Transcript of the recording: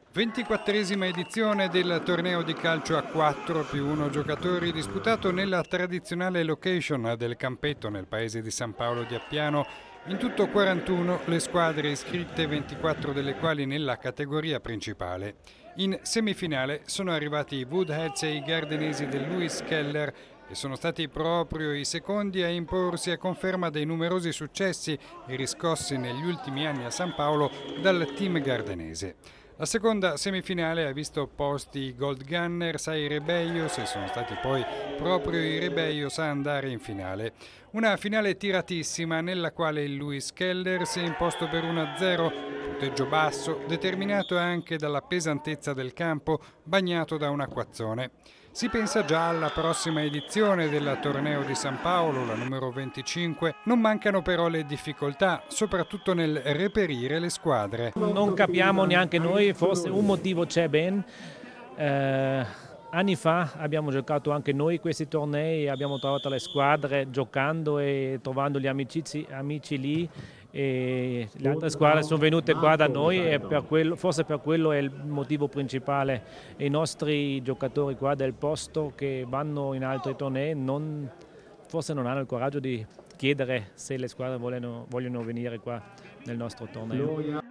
24esima edizione del torneo di calcio a 4 più 1 giocatori disputato nella tradizionale location del Campetto nel paese di San Paolo di Appiano. In tutto 41 le squadre iscritte, 24 delle quali nella categoria principale. In semifinale sono arrivati i Woodheads e i gardenesi del Lewis Keller e sono stati proprio i secondi a imporsi a conferma dei numerosi successi riscossi negli ultimi anni a San Paolo dal team gardenese. La seconda semifinale ha visto opposti i Gold Gunners ai Rebellios e sono stati poi proprio i Rebellios a andare in finale. Una finale tiratissima nella quale il Lewis Keller si è imposto per 1-0, punteggio basso, determinato anche dalla pesantezza del campo bagnato da un acquazzone. Si pensa già alla prossima edizione del torneo di San Paolo, la numero 25. Non mancano però le difficoltà, soprattutto nel reperire le squadre. Non capiamo neanche noi, forse un motivo c'è ben. Anni fa abbiamo giocato anche noi questi tornei, abbiamo trovato le squadre giocando e trovando gli amici lì. E le altre squadre sono venute qua da noi e forse per quello è il motivo principale. I nostri giocatori qua del posto che vanno in altri tornei forse non hanno il coraggio di chiedere se le squadre vogliono venire qua nel nostro torneo.